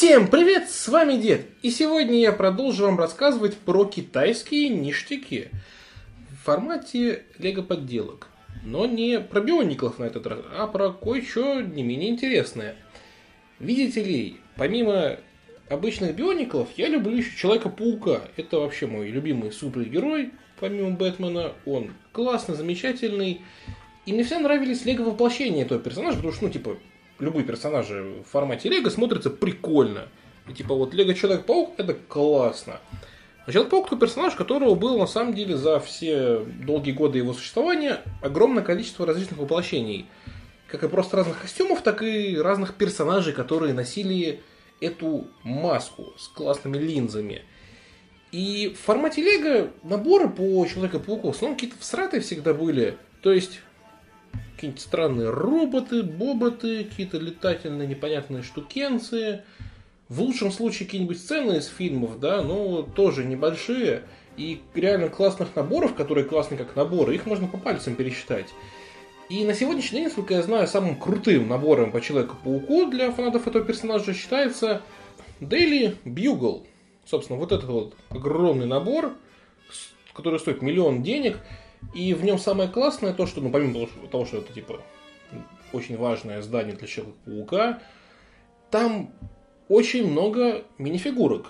Всем привет, с вами Дед, и сегодня я продолжу вам рассказывать про китайские ништяки в формате лего-подделок. Но не про биониклов на этот раз, а про кое-что не менее интересное. Видите ли, помимо обычных биониклов, я люблю еще Человека-паука. Это вообще мой любимый супергерой, помимо Бэтмена. Он классный, замечательный. И мне всегда нравились лего-воплощения этого персонажа, потому что, любые персонажи в формате лего смотрятся прикольно. И вот лего Человек-паук это классно. А Человек-паук это персонаж, которого было на самом деле за все долгие годы его существования огромное количество различных воплощений. Как и просто разных костюмов, так и разных персонажей, которые носили эту маску с классными линзами. И в формате лего наборы по Человеку-пауку в основном какие-то всратые всегда были. То есть какие-нибудь странные роботы, боботы, какие-то летательные непонятные штукенции. В лучшем случае какие-нибудь сцены из фильмов, да, но тоже небольшие. И реально классных наборов, которые классные как наборы, их можно по пальцам пересчитать. И на сегодняшний день, насколько я знаю, самым крутым набором по Человеку-пауку для фанатов этого персонажа считается Daily Bugle. Собственно, вот этот вот огромный набор, который стоит миллион денег. И в нем самое классное то, что, помимо того, что это очень важное здание для Человека-паука, там очень много минифигурок.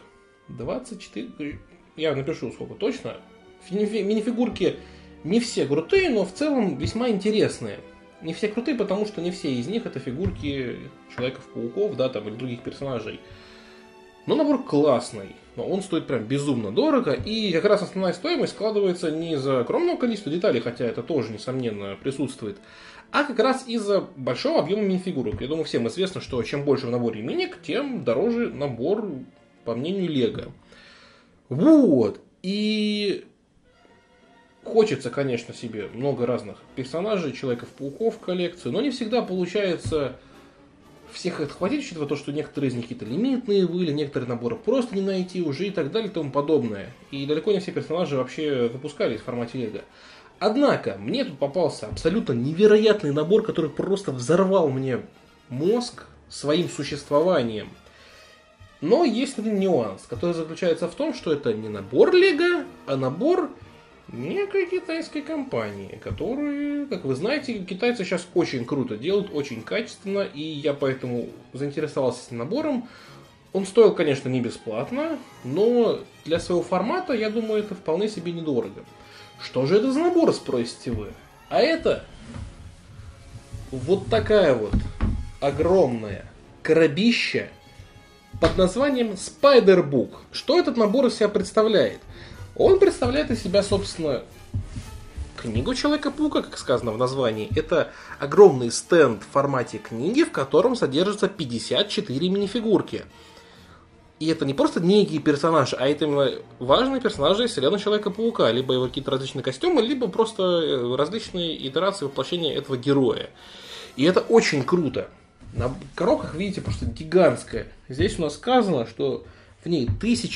24, я напишу сколько точно. Минифигурки не все крутые, но в целом весьма интересные. Не все крутые, потому что не все из них это фигурки Человеков-пауков, да, там, или других персонажей. Но набор классный, но он стоит прям безумно дорого, и как раз основная стоимость складывается не из-за огромного количества деталей, хотя это тоже, несомненно, присутствует, а как раз из-за большого объема минифигурок. Я думаю, всем известно, что чем больше в наборе миник, тем дороже набор, по мнению Лего. Вот, и хочется, конечно, себе много разных персонажей, Человеков-пауков в коллекцию, но не всегда получается всех отхватить, учитывая то, что некоторые из них какие-то лимитные были, некоторые наборы просто не найти уже и так далее и тому подобное. И далеко не все персонажи вообще выпускались в формате лего. Однако, мне тут попался абсолютно невероятный набор, который просто взорвал мне мозг своим существованием. Но есть один нюанс, который заключается в том, что это не набор лего, а набор некой китайской компании, которые, как вы знаете, китайцы сейчас очень круто делают, очень качественно, и я поэтому заинтересовался этим набором. Он стоил, конечно, не бесплатно, но для своего формата, я думаю, это вполне себе недорого. Что же это за набор, спросите вы? А это вот такая вот огромная коробища под названием Spider-Book. Что этот набор из себя представляет? Он представляет из себя, собственно, книгу Человека-паука, как сказано в названии. Это огромный стенд в формате книги, в котором содержится 54 минифигурки. И это не просто некие персонажи, а это именно важные персонажи из вселенной Человека-паука. Либо его какие-то различные костюмы, либо просто различные итерации воплощения этого героя. И это очень круто. На коробках, видите, просто гигантская. Здесь у нас сказано, что в ней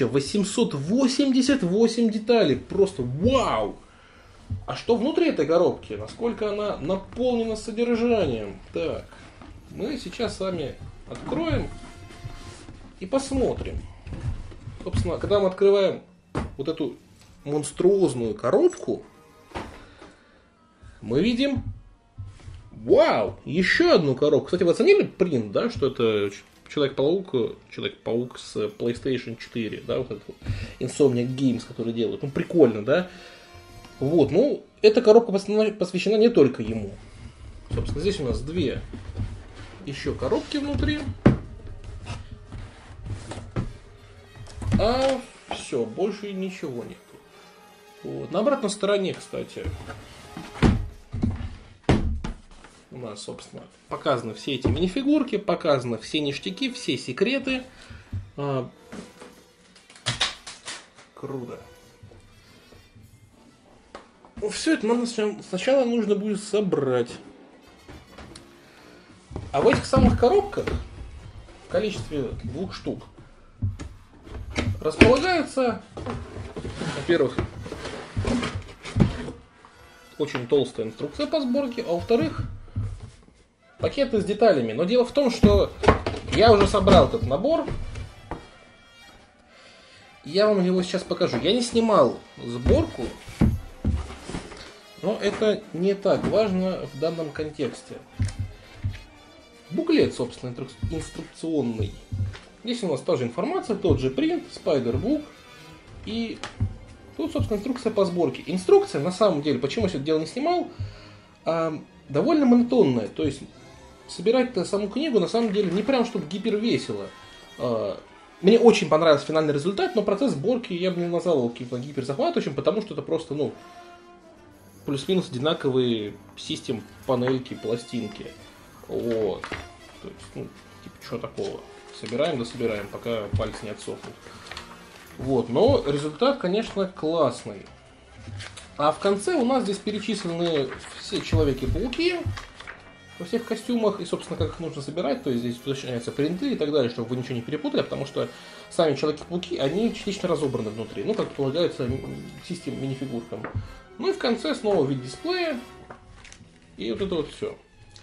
1888 деталей. Просто вау! А что внутри этой коробки? Насколько она наполнена содержанием? Так, мы сейчас с вами откроем и посмотрим. Собственно, когда мы открываем вот эту монструозную коробку, мы видим, вау, еще одну коробку. Кстати, вы оценили принт, да, что это Человек-паук с PlayStation 4, да, вот этот вот Insomniac Games, который делают. Прикольно, да? Вот, эта коробка посвящена не только ему. Собственно, здесь у нас две еще коробки внутри. А все, больше ничего нету. Вот. На обратной стороне, кстати, у нас, собственно, показаны все эти минифигурки, показаны все ништяки, все секреты. Круто. Все это нам сначала нужно будет собрать. А в этих самых коробках, в количестве 2 штук, располагается, во-первых, очень толстая инструкция по сборке, а во-вторых, пакеты с деталями. Но дело в том, что я уже собрал этот набор, я вам его сейчас покажу. Я не снимал сборку, но это не так важно в данном контексте. Буклет, собственно, инструкционный. Здесь у нас та же информация, тот же принт, Spider-Book. И тут, собственно, инструкция по сборке. Инструкция, на самом деле, почему я все это дело не снимал, довольно монотонная. То есть, собирать-то саму книгу, на самом деле, не прям чтобы гипервесело. Мне очень понравился финальный результат, но процесс сборки я бы не назвал его каким-то гиперзахватывающим, потому что это просто, плюс-минус одинаковые систем, панельки, пластинки. Вот. То есть, что такого. Собираем, дособираем, пока пальцы не отсохнут. Вот. Но результат, конечно, классный. А в конце у нас здесь перечислены все Человеки-пауки во всех костюмах, и, собственно, как их нужно собирать, то есть здесь уточняются принты и так далее, чтобы вы ничего не перепутали, потому что сами Человеки-пауки, они частично разобраны внутри, как полагается систем минифигуркам. Ну и в конце снова вид дисплея, и вот это вот все.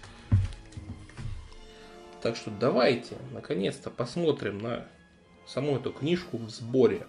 Так что давайте, наконец-то, посмотрим на саму эту книжку в сборе.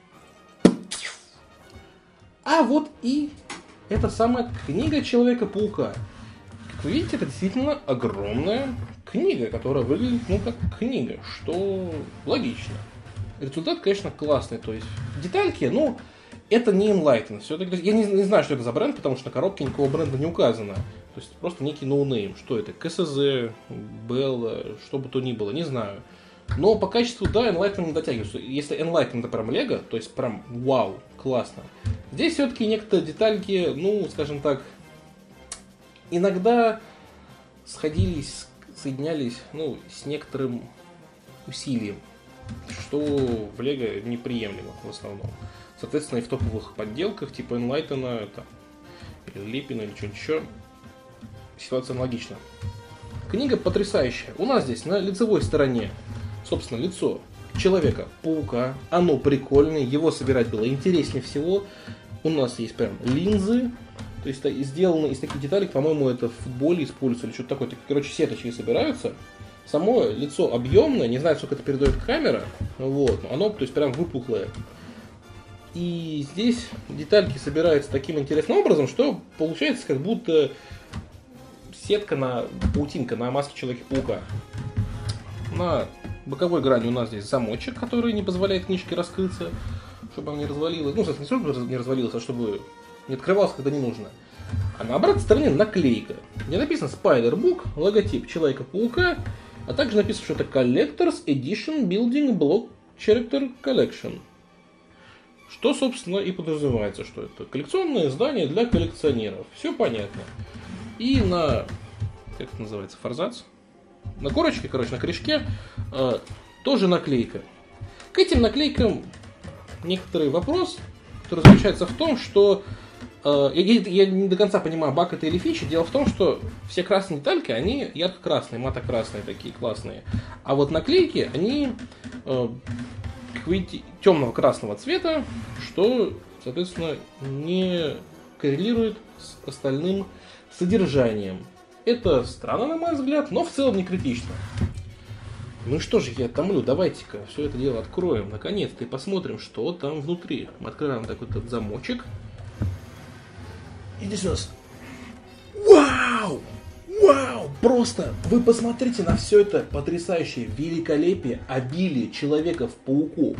А вот и эта самая книга Человека-паука. Как вы видите, это действительно огромная книга, которая выглядит, как книга, что логично. Результат, конечно, классный, то есть детальки, это не Enlighten. Все-таки я не знаю, что это за бренд, потому что на коробке никакого бренда не указано. То есть просто некий ноунейм. Что это? КСЗ, Белла, что бы то ни было, не знаю. Но по качеству, да, Enlighten не дотягивается. Если Enlighten это прям Лего, то есть прям вау, классно. Здесь все-таки некоторые детальки, скажем так, иногда соединялись, с некоторым усилием, что в Лего неприемлемо в основном. Соответственно, и в топовых подделках типа Enlighten, или Липина, или что-нибудь еще, ситуация аналогична. Книга потрясающая. У нас здесь на лицевой стороне, собственно, лицо Человека-паука. Оно прикольное, его собирать было интереснее всего. У нас есть прям линзы, то есть сделаны из таких деталей, по-моему, это в футболе используется, или что-то такое. Сеточки собираются. Само лицо объемное, не знаю, сколько это передает камера, но оно, то есть, прям выпуклое. И здесь детальки собираются таким интересным образом, что получается как будто паутинка на маске Человека-паука. На боковой грани у нас здесь замочек, который не позволяет книжке раскрыться, чтобы она не развалилась. Не чтобы не развалилась, а чтобы не открывалась, когда не нужно. А на обратной стороне наклейка, где написано Spider-Book, логотип Человека-паука, а также написано, что это Collector's Edition Building Block Character Collection. Что, собственно, и подразумевается, что это коллекционное издание для коллекционеров. Все понятно. И как это называется, форзац? На корочке, на корешке тоже наклейка. К этим наклейкам некоторый вопрос, который заключается в том, что я не до конца понимаю, баг это или фича. Дело в том, что все красные детальки, они ярко-красные, матово-красные такие классные. А вот наклейки, они, как видите, темного красного цвета, что, соответственно, не коррелирует с остальным содержанием. Это странно, на мой взгляд, но в целом не критично. Ну что же, я томлю, давайте-ка все это дело откроем, наконец-то, и посмотрим, что там внутри. Мы открываем такой вот замочек. И здесь у нас... Вау! Вау! Просто вы посмотрите на все это потрясающее великолепие, обилие Человеков-пауков.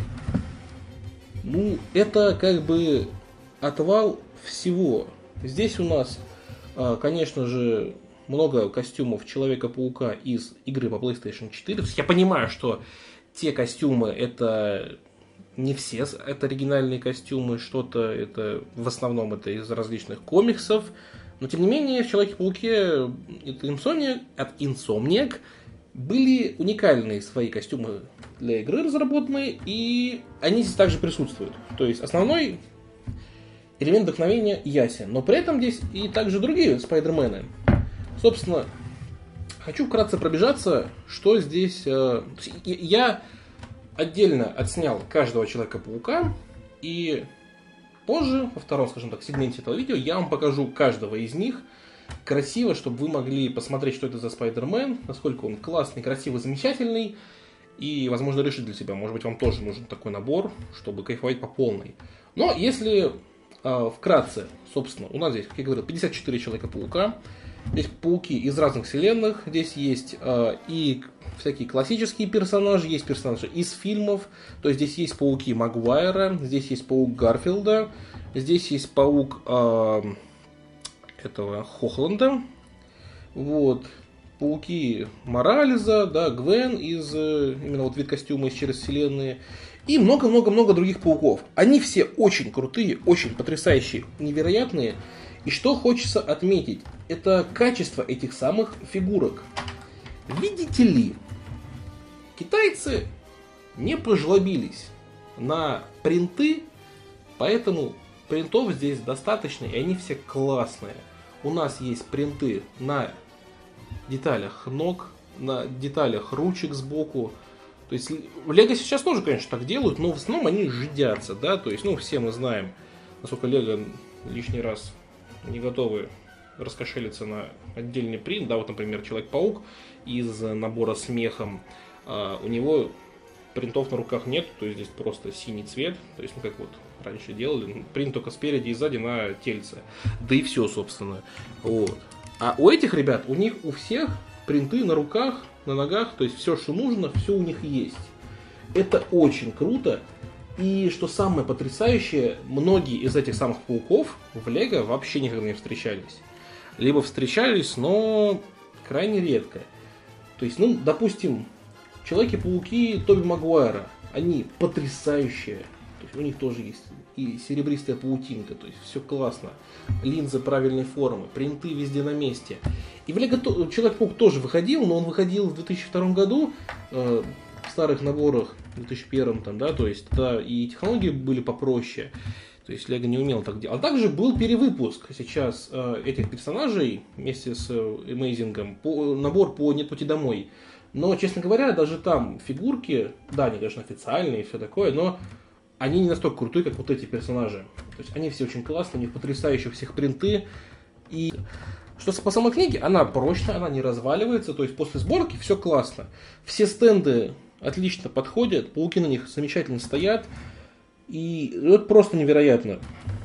Это как бы отвал всего. Здесь у нас, конечно же, много костюмов Человека-паука из игры по PlayStation 4. То есть я понимаю, что те костюмы это не все, это оригинальные костюмы, что-то это в основном это из различных комиксов. Но тем не менее в Человеке-пауке от Insomniac были уникальные свои костюмы для игры разработанные, и они здесь также присутствуют. То есть основной элемент вдохновения ясен, но при этом здесь и также другие Спайдермены. Собственно, хочу вкратце пробежаться, что здесь... Я отдельно отснял каждого Человека-паука, и позже, во втором, скажем так, сегменте этого видео, я вам покажу каждого из них красиво, чтобы вы могли посмотреть, что это за Спайдермен, насколько он классный, красивый, замечательный. и, возможно, решить для себя. Может быть, вам тоже нужен такой набор, чтобы кайфовать по полной. Но если вкратце, собственно, у нас здесь, как я говорил, 54 Человека-паука. Здесь пауки из разных вселенных. Здесь есть и всякие классические персонажи, есть персонажи из фильмов. То есть здесь есть пауки Магуайра, здесь есть паук Гарфилда, здесь есть паук этого Хохланда. Вот. Пауки Морализа, да, Гвен из именно вот вид костюма из «Через вселенные». И много-много-много других пауков. Они все очень крутые, очень потрясающие, невероятные. И что хочется отметить, это качество этих самых фигурок. Видите ли, китайцы не пожлобились на принты, поэтому принтов здесь достаточно, и они все классные. У нас есть принты на деталях ног, на деталях ручек сбоку. То есть в Лего сейчас тоже, конечно, так делают, но в основном они жидятся, да, то есть, ну, все мы знаем, насколько Лего лишний раз не готовы раскошелиться на отдельный принт, да, вот, например, Человек-паук из набора с мехом, у него принтов на руках нет, то есть здесь просто синий цвет, то есть, ну, как вот раньше делали, принт только спереди и сзади на тельце, да и все, собственно, вот. А у этих ребят, у них у всех принты на руках, на ногах, то есть все, что нужно, все у них есть. Это очень круто. И что самое потрясающее, многие из этих самых пауков в Лего вообще никогда не встречались. Либо встречались, но крайне редко. То есть, ну, допустим, Человеки-пауки Тоби Магуайра, они потрясающие. То есть у них тоже есть и серебристая паутинка, то есть все классно. Линзы правильной формы, принты везде на месте. И в Лего Человек-паук тоже выходил, но он выходил в 2002 году в старых наборах, в 2001 там, да, то есть тогда и технологии были попроще. То есть Лего не умел так делать. А также был перевыпуск сейчас этих персонажей вместе с Amazing, набор по «Нет пути домой». Но, честно говоря, даже там фигурки, да, они, конечно, официальные и все такое, но они не настолько крутые, как вот эти персонажи. То есть они все очень классные, у них потрясающие у всех принты. И что по самой книге, она прочная, она не разваливается, то есть после сборки все классно. Все стенды отлично подходят, пауки на них замечательно стоят. И это просто невероятно.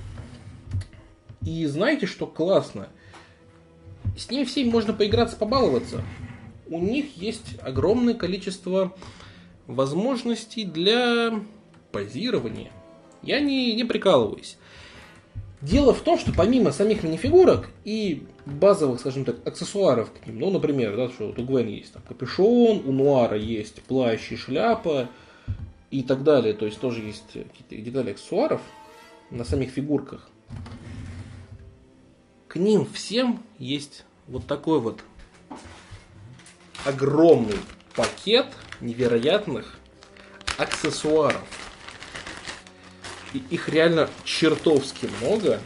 И знаете, что классно? С ними всеми можно поиграться, побаловаться. У них есть огромное количество возможностей для позирования. Я не прикалываюсь. Дело в том, что помимо самих минифигурок и базовых, скажем так, аксессуаров к ним, ну, например, да, что вот у Гвен есть там капюшон, у Нуара есть плащ и шляпа и так далее, то есть тоже есть какие-то детали аксессуаров на самих фигурках. К ним всем есть вот такой вот огромный пакет невероятных аксессуаров. И их реально чертовски много.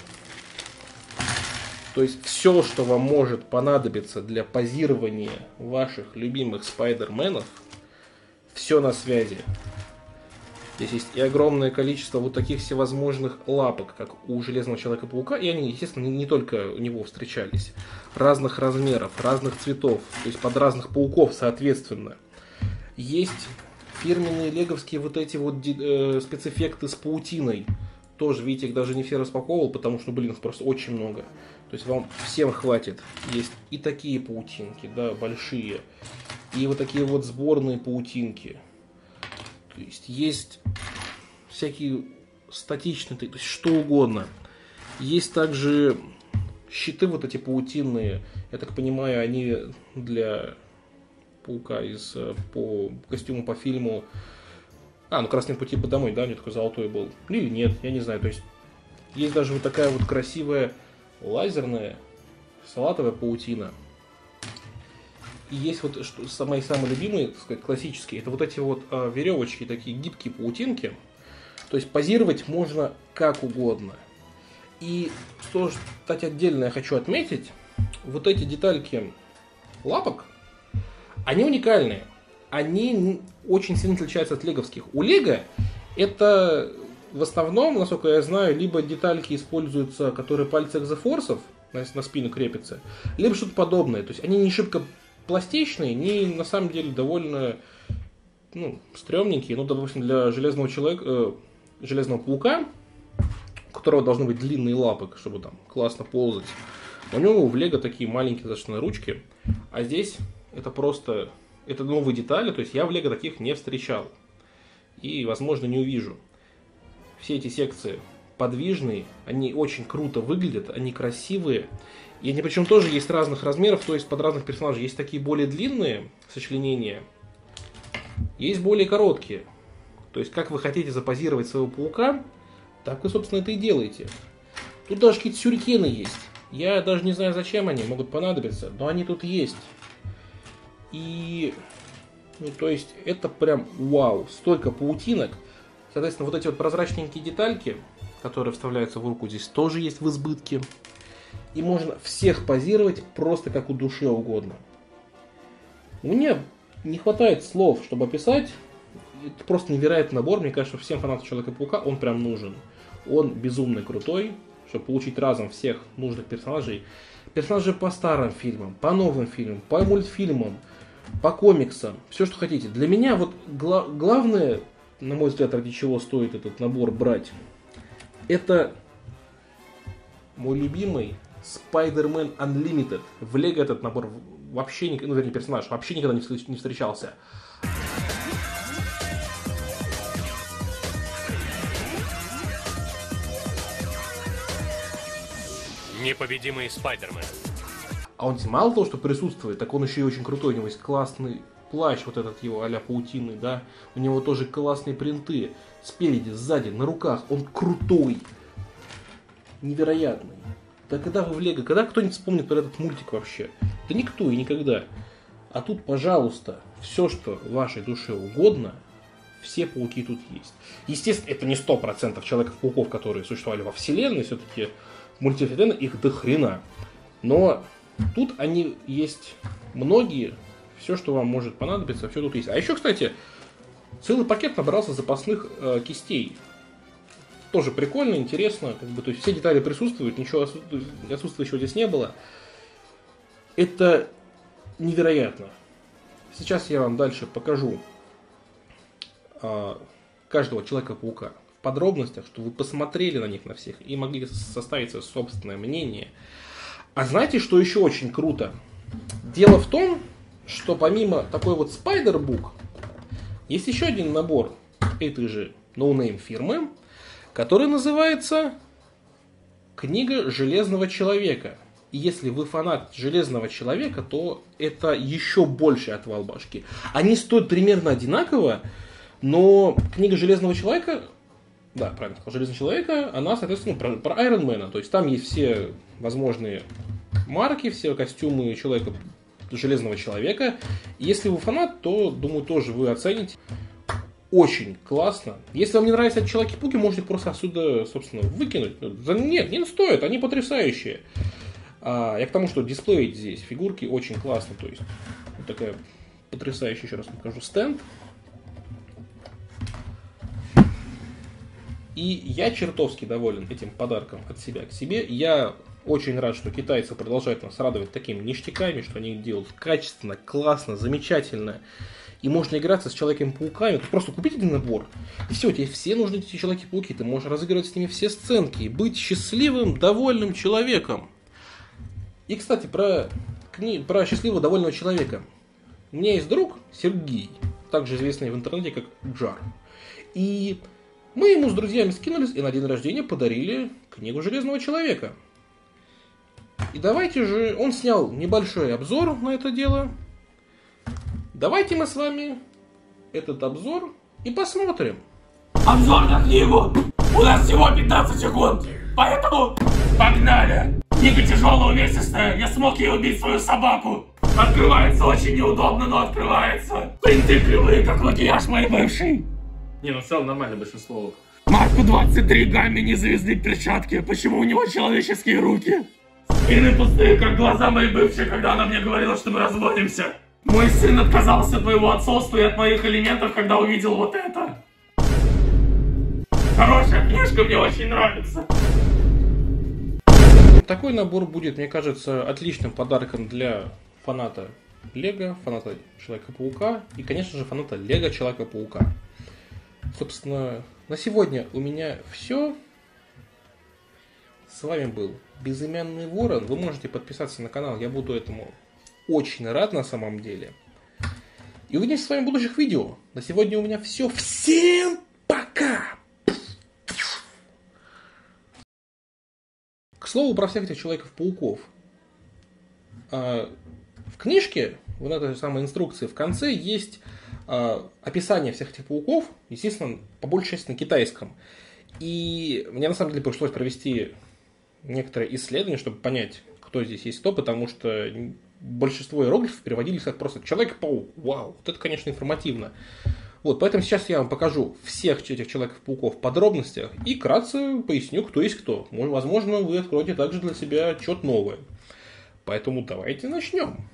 То есть все, что вам может понадобиться для позирования ваших любимых спайдерменов, все на связи. Здесь есть и огромное количество вот таких всевозможных лапок, как у Железного Человека-паука, и они, естественно, не только у него встречались. Разных размеров, разных цветов, то есть под разных пауков, соответственно. Есть фирменные леговские вот эти вот спецэффекты с паутиной. Тоже, видите, их даже не все распаковывал, потому что, блин, их просто очень много. То есть вам всем хватит. Есть и такие паутинки, да, большие. И вот такие вот сборные паутинки. То есть есть всякие статичные, то есть что угодно. Есть также щиты вот эти паутинные. Я так понимаю, они для паука по костюму по фильму. Ну «Красный пути по домой», да, у него такой золотой был. Или нет, я не знаю. То есть есть даже вот такая вот красивая лазерная салатовая паутина. И есть вот мои самые любимые, так сказать, классические, это вот эти вот веревочки, такие гибкие паутинки. То есть позировать можно как угодно. И что, кстати, отдельно я хочу отметить, вот эти детальки лапок, они уникальные. Они очень сильно отличаются от леговских. У Лего это в основном, насколько я знаю, либо детальки используются, которые пальцы экзофорсов на спину крепятся, либо что-то подобное. То есть они не шибко пластичные, не на самом деле довольно ну, стрёмненькие. Ну, допустим, для железного человека, железного паука, у которого должны быть длинные лапы, чтобы там классно ползать. У него в Лего такие маленькие достаточно ручки, а здесь это просто, это новые детали, то есть я в Лего таких не встречал и, возможно, не увижу. Все эти секции подвижные, они очень круто выглядят, они красивые, и они причем тоже есть разных размеров, то есть под разных персонажей. Есть такие более длинные сочленения, есть более короткие. То есть как вы хотите запозировать своего паука, так вы, собственно, это и делаете. Тут даже какие-то сюрикены есть. Я даже не знаю, зачем они могут понадобиться, но они тут есть. И, ну, то есть, это прям вау, столько паутинок. Соответственно, вот эти вот прозрачненькие детальки, которые вставляются в руку, здесь тоже есть в избытке. И можно всех позировать просто как у душе угодно. Мне не хватает слов, чтобы описать. Это просто невероятный набор. Мне кажется, всем фанатам Человека-паука он прям нужен. Он безумно крутой, чтобы получить разом всех нужных персонажей. Персонажи по старым фильмам, по новым фильмам, по мультфильмам, по комиксам, все, что хотите. Для меня вот главное, на мой взгляд, ради чего стоит этот набор брать, это мой любимый Spider-Man Unlimited. В Лего этот набор вообще, ну, вернее, персонаж вообще никогда не встречался. Непобедимый Спайдермен. А он мало того, что присутствует, так он еще и очень крутой. У него есть классный плащ, вот этот его а-ля паутины, да. У него тоже классные принты. Спереди, сзади, на руках. Он крутой. Невероятный. Да когда вы в Лего, когда кто-нибудь вспомнит про этот мультик вообще? Да никто и никогда. А тут, пожалуйста, все, что вашей душе угодно, все пауки тут есть. Естественно, это не 100% Человеков-пауков, которые существовали во вселенной, все-таки мультивселенной их до хрена. Но тут они есть многие, все, что вам может понадобиться, все тут есть. А еще, кстати, целый пакет набрался запасных кистей. Тоже прикольно, интересно. Как бы, то есть все детали присутствуют, ничего отсутствующего здесь не было. Это невероятно. Сейчас я вам дальше покажу каждого Человека-паука в подробностях, чтобы вы посмотрели на них на всех и могли составить свое собственное мнение. А знаете, что еще очень круто? Дело в том, что помимо такой вот Spider-Book, есть еще один набор этой же ноунейм фирмы, который называется «Книга Железного Человека». И если вы фанат Железного Человека, то это еще больше отвал башки. Они стоят примерно одинаково, но книга Железного Человека, да, правильно сказал, Железного Человека, она, соответственно, про Айронмена. То есть там есть все возможные марки, все костюмы Железного Человека. И если вы фанат, то, думаю, тоже вы оцените. Очень классно. Если вам не нравятся эти Человеки-пауки, можете просто отсюда, собственно, выкинуть. Нет, не стоит, они потрясающие. Я к тому, что дисплей здесь, фигурки очень классно. То есть, вот такая потрясающая, еще раз покажу, стенд. И я чертовски доволен этим подарком от себя к себе. Я очень рад, что китайцы продолжают нас радовать такими ништяками, что они делают качественно, классно, замечательно. И можно играться с Человеками-пауками. Ты просто купить один набор, и все, тебе все нужны эти Человеки-пауки. Ты можешь разыгрывать с ними все сценки и быть счастливым, довольным человеком. И, кстати, про счастливого, довольного человека. У меня есть друг Сергей, также известный в интернете как Джар. И мы ему с друзьями скинулись и на день рождения подарили книгу Железного Человека. И давайте же, он снял небольшой обзор на это дело. Давайте мы с вами этот обзор и посмотрим. Обзор на книгу! У нас всего 15 секунд, поэтому погнали! Книга тяжелая, увесистая, я смог ей убить свою собаку. Открывается очень неудобно, но открывается. Принты кривые, как макияж моей бывшей. Не, ну в целом нормально большинство. Марку 23 Гамми не завезли перчатки, почему у него человеческие руки? Спины пустые, как глаза моей бывшей, когда она мне говорила, что мы разводимся. Мой сын отказался от моего отцовства и от моих элементов, когда увидел вот это. Хорошая книжка, мне очень нравится. Такой набор будет, мне кажется, отличным подарком для фаната Лего, фаната Человека-паука и, конечно же, фаната Лего Человека-паука. Собственно, на сегодня у меня все. С вами был Безымянный Ворон. Вы можете подписаться на канал, я буду этому очень рад на самом деле. И увидимся с вами в будущих видео. На сегодня у меня все. Всем пока! К слову про всех этих Человеков-пауков. В книжке, вот этой самой инструкции, в конце есть описание всех этих пауков, естественно, по большей части на китайском. И мне на самом деле пришлось провести некоторые исследования, чтобы понять, кто здесь есть кто, потому что большинство иероглифов переводились как просто «Человек-паук». Вау, вот это, конечно, информативно. Вот, поэтому сейчас я вам покажу всех этих Человеков-пауков в подробностях и вкратце поясню, кто есть кто. Возможно, вы откроете также для себя что-то новое. Поэтому давайте начнем.